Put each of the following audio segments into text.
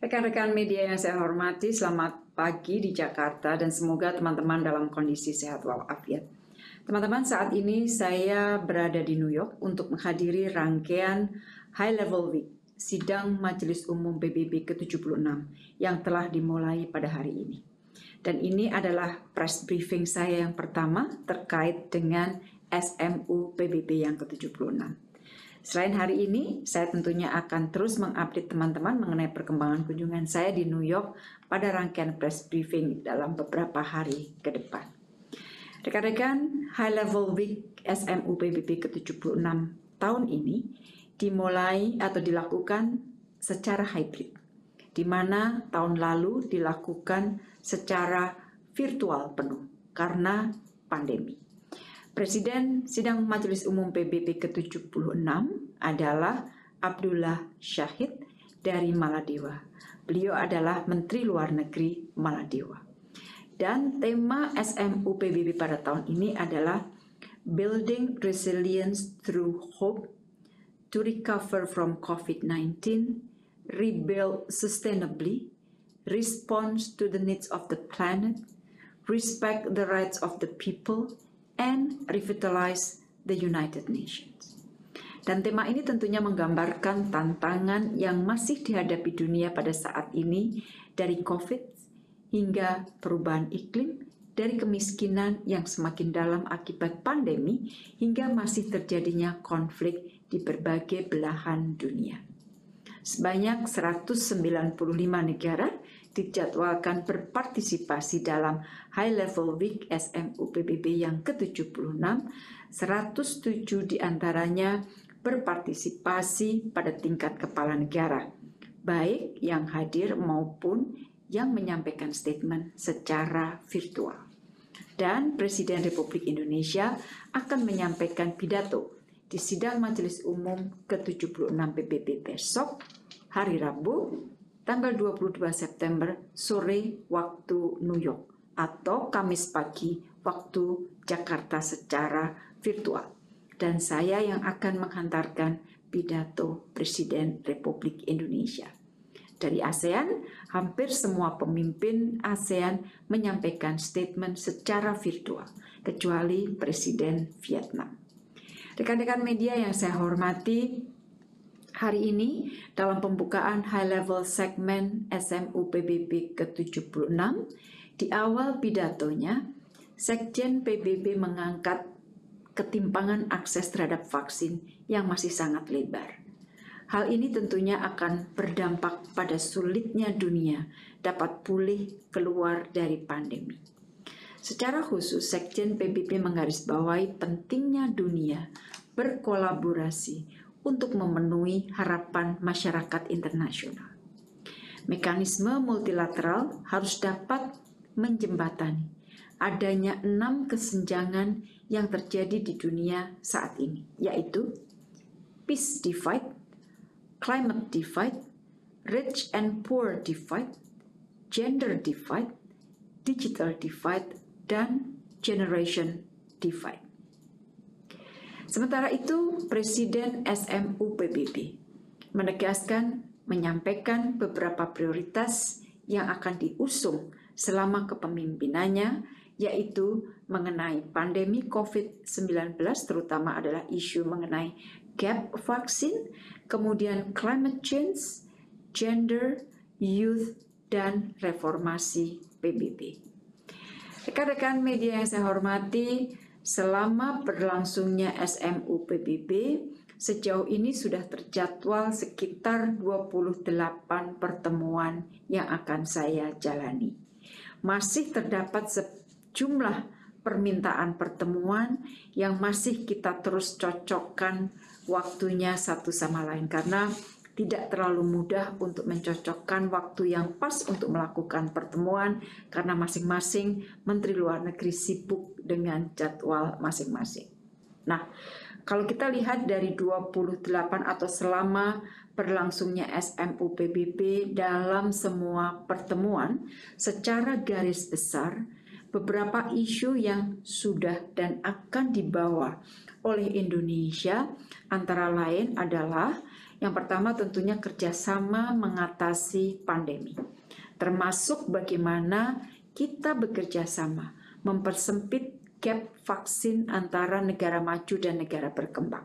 Rekan-rekan media yang saya hormati, selamat pagi di Jakarta dan semoga teman-teman dalam kondisi sehat walafiat. Teman-teman, saat ini saya berada di New York untuk menghadiri rangkaian High Level Week, sidang Majelis Umum PBB ke-76 yang telah dimulai pada hari ini. Dan ini adalah press briefing saya yang pertama terkait dengan SMU PBB yang ke-76. Selain hari ini, saya tentunya akan terus mengupdate teman-teman mengenai perkembangan kunjungan saya di New York pada rangkaian press briefing dalam beberapa hari ke depan. Rekan-rekan, High Level Week SMU PBB ke-76 tahun ini dimulai atau dilakukan secara hybrid, di mana tahun lalu dilakukan secara virtual penuh karena pandemi. Presiden Sidang Majelis Umum PBB ke-76 adalah Abdullah Syahid dari Maladewa. Beliau adalah Menteri Luar Negeri Maladewa. Dan tema SMU PBB pada tahun ini adalah Building Resilience Through Hope to Recover from COVID-19, Rebuild Sustainably, Response to the Needs of the Planet, Respect the Rights of the People, and Revitalize the United Nations. Dan tema ini tentunya menggambarkan tantangan yang masih dihadapi dunia pada saat ini, dari COVID hingga perubahan iklim, dari kemiskinan yang semakin dalam akibat pandemi hingga masih terjadinya konflik di berbagai belahan dunia. Sebanyak 195 negara dijadwalkan berpartisipasi dalam High Level Week SMU PBB yang ke-76, 107 diantaranya berpartisipasi pada tingkat kepala negara, baik yang hadir maupun yang menyampaikan statement secara virtual. Dan Presiden Republik Indonesia akan menyampaikan pidato di Sidang Majelis Umum ke-76 PBB besok, hari Rabu, tanggal 22 September sore waktu New York atau Kamis pagi waktu Jakarta secara virtual. Dan saya yang akan menghantarkan pidato Presiden Republik Indonesia. Dari ASEAN, hampir semua pemimpin ASEAN menyampaikan statement secara virtual, kecuali Presiden Vietnam. Rekan-rekan media yang saya hormati, hari ini dalam pembukaan High Level segmen SMU PBB ke-76, di awal pidatonya, Sekjen PBB mengangkat ketimpangan akses terhadap vaksin yang masih sangat lebar. Hal ini tentunya akan berdampak pada sulitnya dunia dapat pulih keluar dari pandemi. Secara khusus, Sekjen PBB menggarisbawahi pentingnya dunia berkolaborasi untuk memenuhi harapan masyarakat internasional. Mekanisme multilateral harus dapat menjembatani adanya 6 kesenjangan yang terjadi di dunia saat ini, yaitu peace divide, climate divide, rich and poor divide, gender divide, digital divide, dan generation divide. Sementara itu, Presiden SMU PBB menyampaikan beberapa prioritas yang akan diusung selama kepemimpinannya, yaitu mengenai pandemi COVID-19, terutama adalah isu mengenai gap vaksin, kemudian climate change, gender, youth, dan reformasi PBB. Rekan-rekan media yang saya hormati, selama berlangsungnya SMU PBB, sejauh ini sudah terjadwal sekitar 28 pertemuan yang akan saya jalani. Masih terdapat sejumlah permintaan pertemuan yang masih kita terus cocokkan waktunya satu sama lain, karena tidak terlalu mudah untuk mencocokkan waktu yang pas untuk melakukan pertemuan karena masing-masing Menteri Luar Negeri sibuk dengan jadwal masing-masing. Nah, kalau kita lihat dari 28 atau selama berlangsungnya SMU PBB dalam semua pertemuan, secara garis besar beberapa isu yang sudah dan akan dibawa oleh Indonesia antara lain adalah Yang pertama tentunya kerjasama mengatasi pandemi, termasuk bagaimana kita bekerja sama mempersempit gap vaksin antara negara maju dan negara berkembang.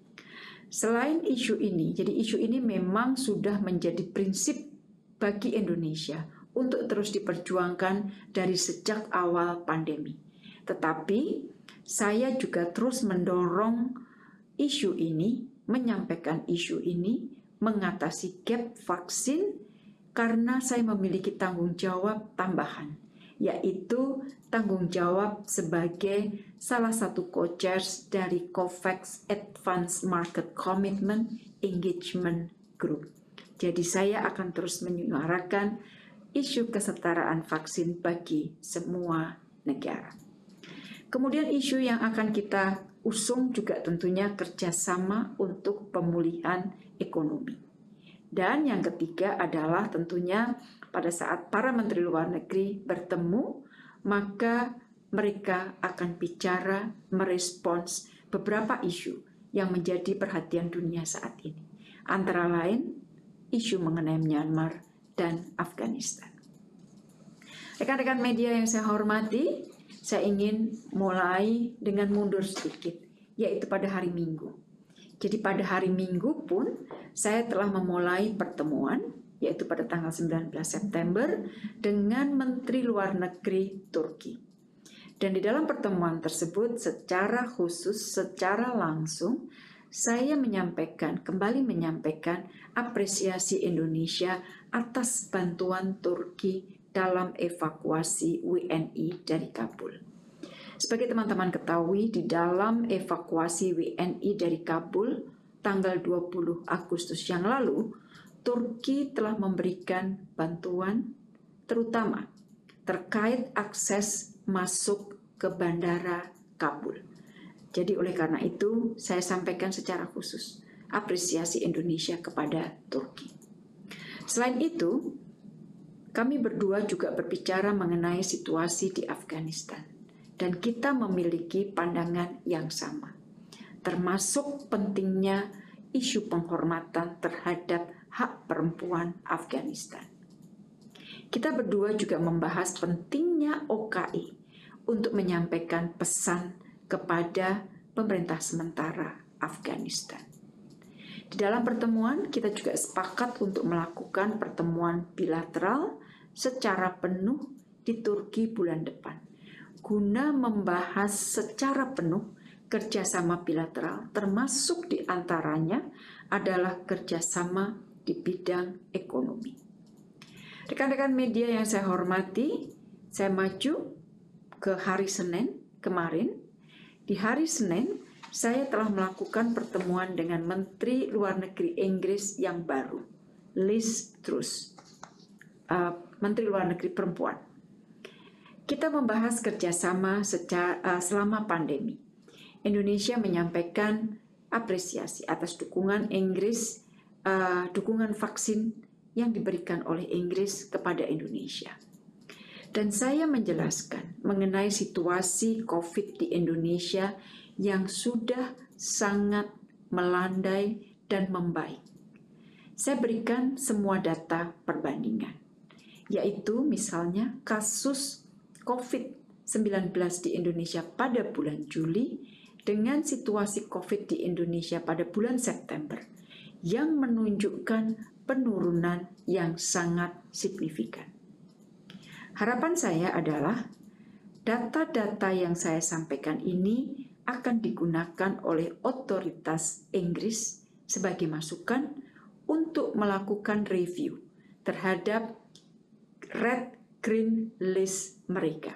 Selain isu ini, jadi isu ini memang sudah menjadi prinsip bagi Indonesia untuk terus diperjuangkan dari sejak awal pandemi. Tetapi saya juga terus mendorong isu ini, menyampaikan isu ini, mengatasi gap vaksin karena saya memiliki tanggung jawab tambahan, yaitu tanggung jawab sebagai salah satu co-chairs dari COVAX Advanced Market Commitment Engagement Group. Jadi saya akan terus menyuarakan isu kesetaraan vaksin bagi semua negara. Kemudian isu yang akan kita usung juga tentunya kerjasama untuk pemulihan ekonomi. Dan yang ketiga adalah tentunya pada saat para menteri luar negeri bertemu, maka mereka akan bicara, merespons beberapa isu yang menjadi perhatian dunia saat ini. Antara lain, isu mengenai Myanmar dan Afghanistan. Rekan-rekan media yang saya hormati, saya ingin mulai dengan mundur sedikit, yaitu pada hari Minggu. Jadi pada hari Minggu pun saya telah memulai pertemuan, yaitu pada tanggal 19 September dengan Menteri Luar Negeri Turki. Dan di dalam pertemuan tersebut secara khusus, secara langsung, saya kembali menyampaikan apresiasi Indonesia atas bantuan Turki dalam evakuasi WNI dari Kabul. Sebagai teman-teman ketahui, di dalam evakuasi WNI dari Kabul tanggal 20 Agustus yang lalu, Turki telah memberikan bantuan terutama terkait akses masuk ke bandara Kabul. Jadi oleh karena itu, saya sampaikan secara khusus apresiasi Indonesia kepada Turki. Selain itu, kami berdua juga berbicara mengenai situasi di Afghanistan. Dan kita memiliki pandangan yang sama, termasuk pentingnya isu penghormatan terhadap hak perempuan Afghanistan. Kita berdua juga membahas pentingnya OKI untuk menyampaikan pesan kepada pemerintah sementara Afghanistan. Di dalam pertemuan, kita juga sepakat untuk melakukan pertemuan bilateral secara penuh di Turki bulan depan, guna membahas secara penuh kerjasama bilateral, termasuk diantaranya adalah kerjasama di bidang ekonomi. Rekan-rekan media yang saya hormati, saya maju ke hari Senin kemarin. Di hari Senin, saya telah melakukan pertemuan dengan Menteri Luar Negeri Inggris yang baru, Liz Truss, Menteri Luar Negeri perempuan. Kita membahas kerjasama selama pandemi. Indonesia menyampaikan apresiasi atas dukungan Inggris, dukungan vaksin yang diberikan oleh Inggris kepada Indonesia. Dan saya menjelaskan mengenai situasi COVID di Indonesia yang sudah sangat melandai dan membaik. Saya berikan semua data perbandingan, yaitu misalnya kasus COVID-19 di Indonesia pada bulan Juli dengan situasi COVID di Indonesia pada bulan September yang menunjukkan penurunan yang sangat signifikan. Harapan saya adalah data-data yang saya sampaikan ini akan digunakan oleh otoritas Inggris sebagai masukan untuk melakukan review terhadap red green list mereka.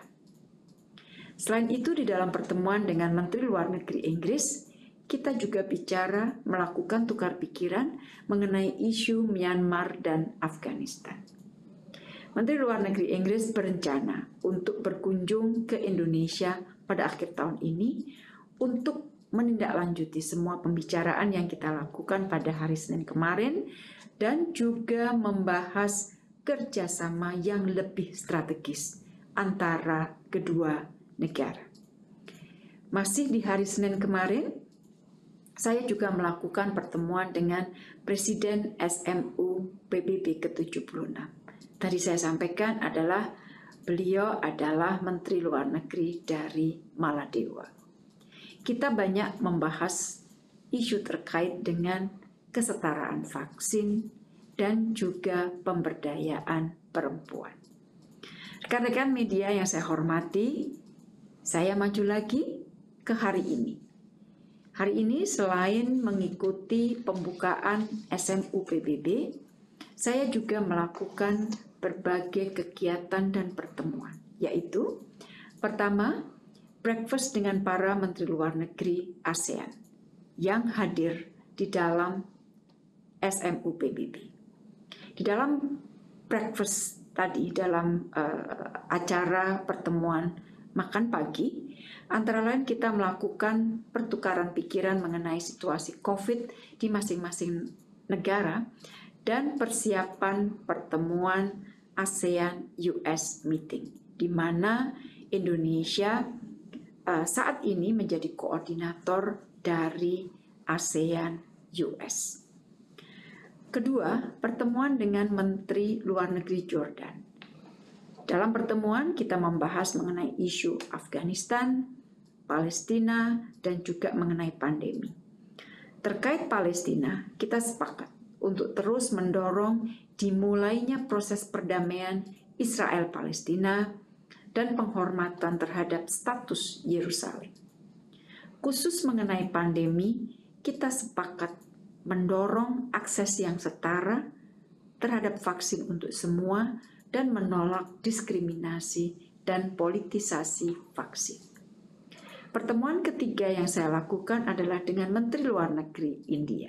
Selain itu, di dalam pertemuan dengan Menteri Luar Negeri Inggris, kita juga bicara melakukan tukar pikiran mengenai isu Myanmar dan Afghanistan. Menteri Luar Negeri Inggris berencana untuk berkunjung ke Indonesia pada akhir tahun ini untuk menindaklanjuti semua pembicaraan yang kita lakukan pada hari Senin kemarin dan juga membahas kerjasama yang lebih strategis antara kedua negara. Masih di hari Senin kemarin, saya juga melakukan pertemuan dengan Presiden SMU PBB ke-76. Tadi saya sampaikan beliau adalah Menteri Luar Negeri dari Maladewa. Kita banyak membahas isu terkait dengan kesetaraan vaksin dan juga pemberdayaan perempuan. Rekan-rekan media yang saya hormati, saya maju lagi ke hari ini. Hari ini selain mengikuti pembukaan SMU PBB, saya juga melakukan berbagai kegiatan dan pertemuan, yaitu pertama, breakfast dengan para Menteri Luar Negeri ASEAN yang hadir di dalam SMU PBB. Di dalam breakfast tadi, dalam acara pertemuan makan pagi, antara lain kita melakukan pertukaran pikiran mengenai situasi COVID di masing-masing negara dan persiapan pertemuan ASEAN-US meeting, di mana Indonesia saat ini menjadi koordinator dari ASEAN-US. Kedua, pertemuan dengan Menteri Luar Negeri Jordan. Dalam pertemuan kita membahas mengenai isu Afghanistan, Palestina, dan juga mengenai pandemi. Terkait Palestina, kita sepakat untuk terus mendorong dimulainya proses perdamaian Israel-Palestina dan penghormatan terhadap status Yerusalem. Khusus mengenai pandemi, kita sepakat mendorong akses yang setara terhadap vaksin untuk semua dan menolak diskriminasi dan politisasi vaksin. Pertemuan ketiga yang saya lakukan adalah dengan Menteri Luar Negeri India.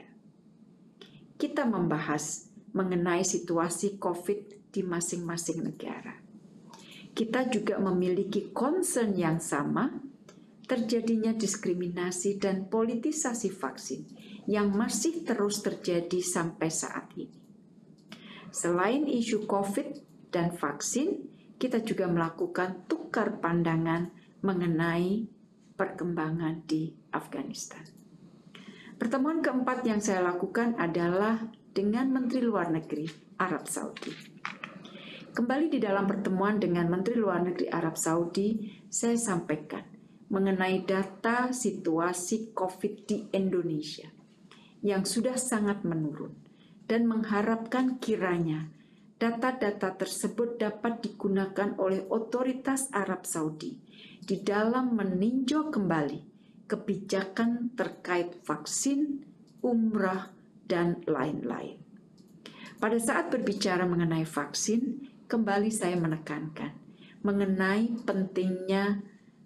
Kita membahas mengenai situasi COVID di masing-masing negara. Kita juga memiliki concern yang sama terjadinya diskriminasi dan politisasi vaksin yang masih terus terjadi sampai saat ini. Selain isu COVID dan vaksin, kita juga melakukan tukar pandangan mengenai perkembangan di Afghanistan. Pertemuan keempat yang saya lakukan adalah dengan Menteri Luar Negeri Arab Saudi. Kembali di dalam pertemuan dengan Menteri Luar Negeri Arab Saudi, saya sampaikan mengenai data situasi COVID di Indonesia yang sudah sangat menurun dan mengharapkan kiranya data-data tersebut dapat digunakan oleh otoritas Arab Saudi di dalam meninjau kembali kebijakan terkait vaksin, umrah, dan lain-lain. Pada saat berbicara mengenai vaksin, kembali saya menekankan mengenai pentingnya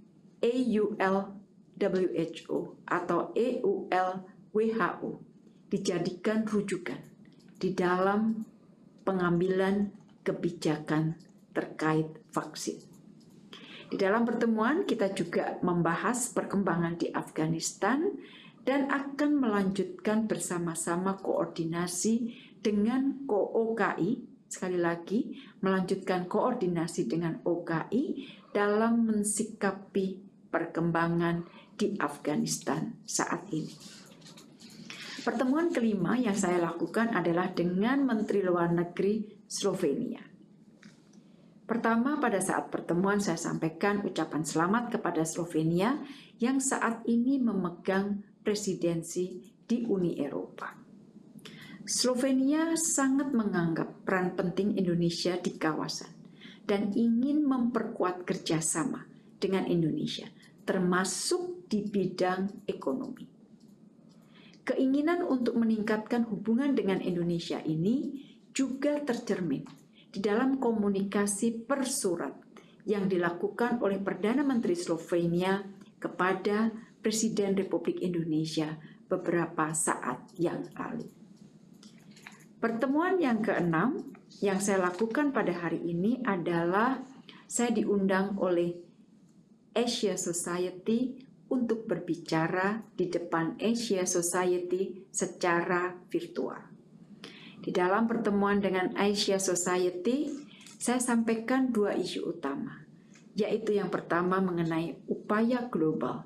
AUL-WHO atau EUL-WHO dijadikan rujukan di dalam pengambilan kebijakan terkait vaksin. Di dalam pertemuan kita juga membahas perkembangan di Afghanistan dan akan melanjutkan bersama-sama koordinasi dengan OKI, sekali lagi melanjutkan koordinasi dengan OKI dalam mensikapi perkembangan di Afghanistan saat ini. Pertemuan kelima yang saya lakukan adalah dengan Menteri Luar Negeri Slovenia. Pertama, pada saat pertemuan saya sampaikan ucapan selamat kepada Slovenia yang saat ini memegang presidensi di Uni Eropa. Slovenia sangat menganggap peran penting Indonesia di kawasan dan ingin memperkuat kerjasama dengan Indonesia, termasuk di bidang ekonomi. Keinginan untuk meningkatkan hubungan dengan Indonesia ini juga tercermin di dalam komunikasi persurat yang dilakukan oleh Perdana Menteri Slovenia kepada Presiden Republik Indonesia beberapa saat yang lalu. Pertemuan yang keenam yang saya lakukan pada hari ini adalah saya diundang oleh Asia Society untuk berbicara di depan Asia Society secara virtual. Di dalam pertemuan dengan Asia Society, saya sampaikan dua isu utama, yaitu yang pertama mengenai upaya global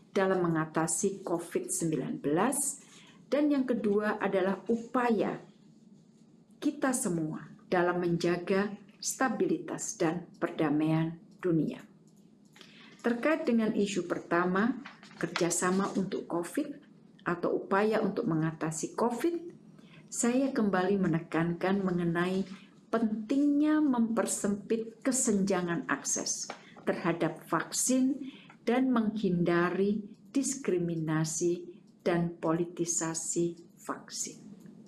dalam mengatasi COVID-19, dan yang kedua adalah upaya kita semua dalam menjaga stabilitas dan perdamaian dunia. Terkait dengan isu pertama, kerjasama untuk COVID atau upaya untuk mengatasi COVID, saya kembali menekankan mengenai pentingnya mempersempit kesenjangan akses terhadap vaksin dan menghindari diskriminasi dan politisasi vaksin.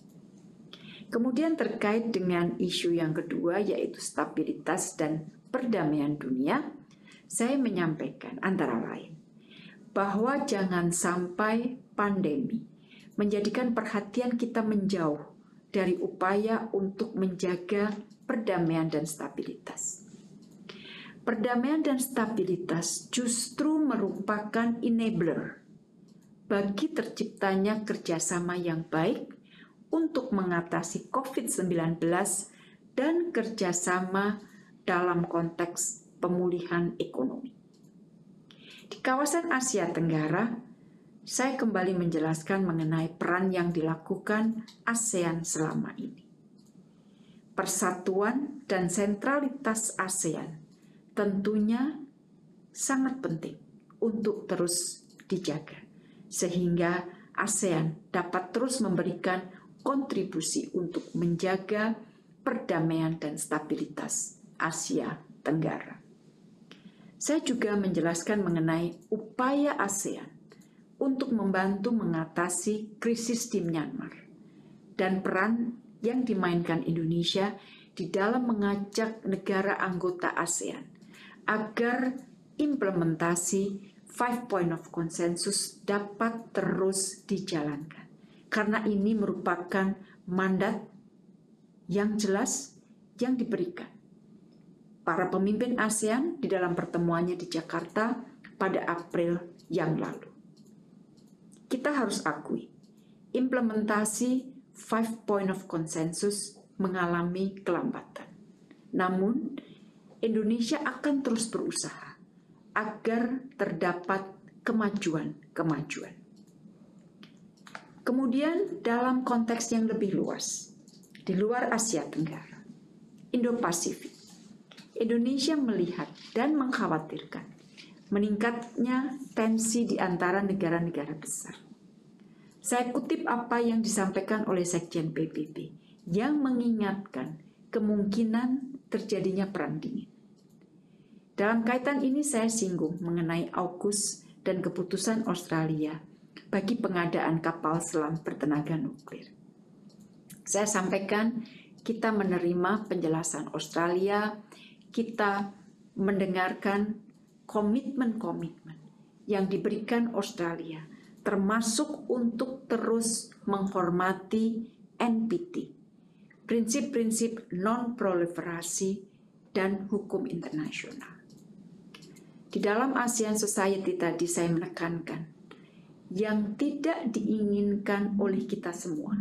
Kemudian terkait dengan isu yang kedua, yaitu stabilitas dan perdamaian dunia, saya menyampaikan antara lain bahwa jangan sampai pandemi menjadikan perhatian kita menjauh dari upaya untuk menjaga perdamaian dan stabilitas. Perdamaian dan stabilitas justru merupakan enabler bagi terciptanya kerjasama yang baik untuk mengatasi COVID-19 dan kerjasama dalam konteks pemulihan ekonomi. Di kawasan Asia Tenggara, saya kembali menjelaskan mengenai peran yang dilakukan ASEAN selama ini. Persatuan dan sentralitas ASEAN tentunya sangat penting untuk terus dijaga, sehingga ASEAN dapat terus memberikan kontribusi untuk menjaga perdamaian dan stabilitas Asia Tenggara. Saya juga menjelaskan mengenai upaya ASEAN untuk membantu mengatasi krisis di Myanmar dan peran yang dimainkan Indonesia di dalam mengajak negara anggota ASEAN agar implementasi 5 Point of Consensus dapat terus dijalankan. Karena ini merupakan mandat yang jelas yang diberikan para pemimpin ASEAN di dalam pertemuannya di Jakarta pada April yang lalu. Kita harus akui, implementasi 5 Point of Consensus mengalami kelambatan. Namun, Indonesia akan terus berusaha agar terdapat kemajuan-kemajuan. Kemudian dalam konteks yang lebih luas, di luar Asia Tenggara, Indo-Pasifik, Indonesia melihat dan mengkhawatirkan meningkatnya tensi di antara negara-negara besar. Saya kutip apa yang disampaikan oleh Sekjen PBB yang mengingatkan kemungkinan terjadinya perang dingin. Dalam kaitan ini saya singgung mengenai AUKUS dan keputusan Australia bagi pengadaan kapal selam bertenaga nuklir. Saya sampaikan kita menerima penjelasan Australia, kita mendengarkan komitmen-komitmen yang diberikan Australia, termasuk untuk terus menghormati NPT, prinsip-prinsip non-proliferasi dan hukum internasional. Di dalam ASEAN Society tadi saya menekankan yang tidak diinginkan oleh kita semua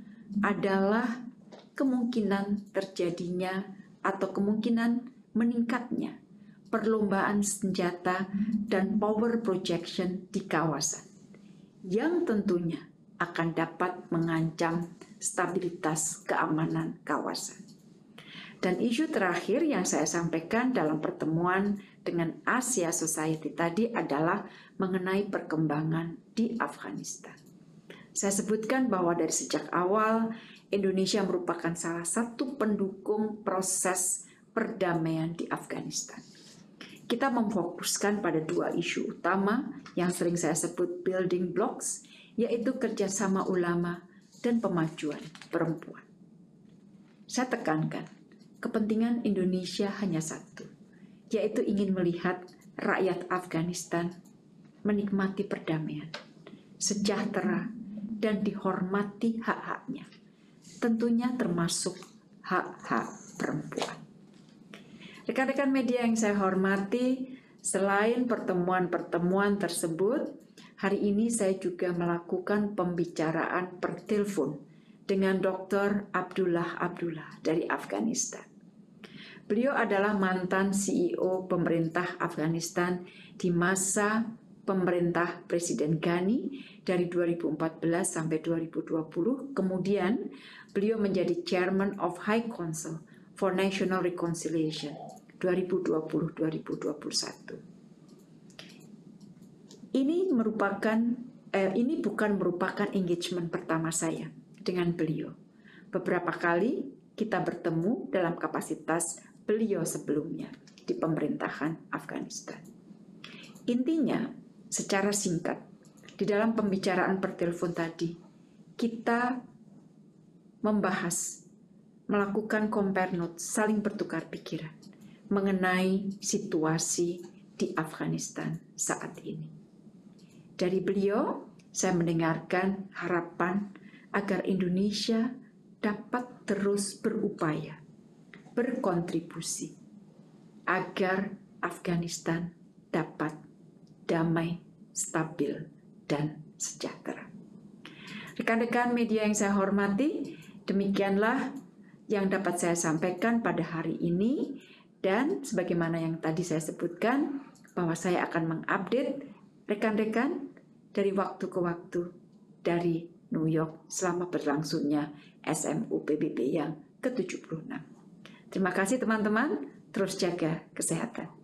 adalah kemungkinan terjadinya atau kemungkinan meningkatnya perlombaan senjata dan power projection di kawasan yang tentunya akan dapat mengancam stabilitas keamanan kawasan. Dan isu terakhir yang saya sampaikan dalam pertemuan dengan Asia Society tadi adalah mengenai perkembangan di Afghanistan. Saya sebutkan bahwa dari sejak awal Indonesia merupakan salah satu pendukung proses perdamaian di Afghanistan. Kita memfokuskan pada dua isu utama yang sering saya sebut building blocks, yaitu kerjasama ulama dan pemajuan perempuan. Saya tekankan, kepentingan Indonesia hanya satu, yaitu ingin melihat rakyat Afghanistan menikmati perdamaian, sejahtera, dan dihormati hak-haknya, tentunya termasuk hak-hak perempuan. Rekan-rekan media yang saya hormati, selain pertemuan-pertemuan tersebut, hari ini saya juga melakukan pembicaraan per telepon dengan Dr. Abdullah dari Afghanistan. Beliau adalah mantan CEO pemerintah Afghanistan di masa pemerintah Presiden Ghani dari 2014 sampai 2020. Kemudian beliau menjadi Chairman of High Council for National Reconciliation 2020-2021. Ini bukan merupakan engagement pertama saya dengan beliau. Beberapa kali kita bertemu dalam kapasitas beliau sebelumnya di pemerintahan Afghanistan. Intinya, secara singkat, di dalam pembicaraan per telepon tadi, kita membahas, melakukan compare notes, saling bertukar pikiran mengenai situasi di Afghanistan saat ini. Dari beliau, saya mendengarkan harapan agar Indonesia dapat terus berupaya, berkontribusi, agar Afghanistan dapat damai, stabil, dan sejahtera. Rekan-rekan media yang saya hormati, demikianlah yang dapat saya sampaikan pada hari ini, dan sebagaimana yang tadi saya sebutkan, bahwa saya akan mengupdate rekan-rekan dari waktu ke waktu dari New York selama berlangsungnya SMU PBB yang ke-76. Terima kasih teman-teman, terus jaga kesehatan.